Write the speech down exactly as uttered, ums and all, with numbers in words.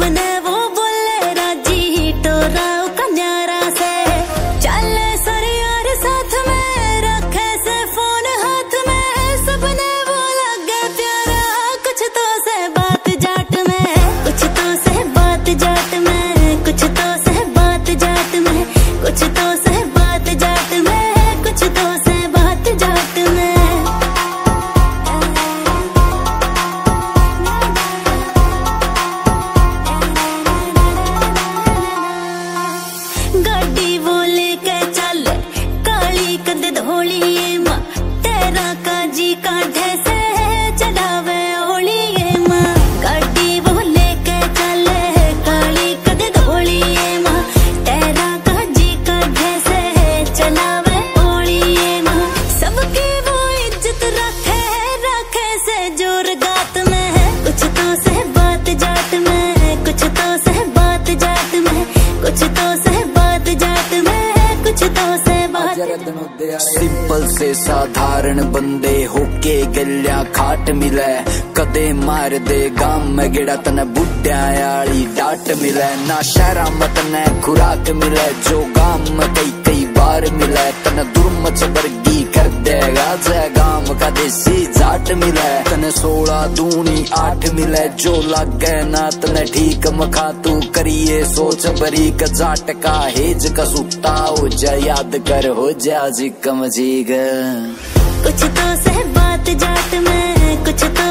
सबने वो बोले राजी टोरा कन्यारा से चले सर यार साथ में रखे से फोन हाथ में सबने वो लगे प्यारा कुछ तो से बात जाट में कुछ तो से बात जाट में कुछ तो से बात जाट में कुछ तो से बात जाट में कुछ तो से बात जाट में गाड़ी वो लेके चल काली कद धोली माँ तेरा काजी कांधे से चढ़ावे ओली माँ गाड़ी वो लेके चल काली कद धोली माँ तेरा काजी कांधे से चढ़ावे ओली माँ सबकी वो इज्जत रखे रखे से जोर गात में कुछ तो से बात जाट में कुछ तो से बात जाट में कुछ तो से जाट में कुछ तो से बात सिंपल से साधारण बंदे होके गलिया खाट मिले कदे मार दे गांव में गिड़ा तने बुढ़िया आली डाट मिले ना शहरा में तने खुराक मिले जो गांव में कई कई बार मिले तने दुर्मच वर्गी कर देगा जय गांव का देसी जाट मिले तने सोलह दूनी आठ मिले जो लगे ना तने ठीक मखा तू करिए सोच बरी का जाट का हेज का सुता हो जा याद कर हो जा जी कम जी ग कुछ तो से बात जाट में कुछ तो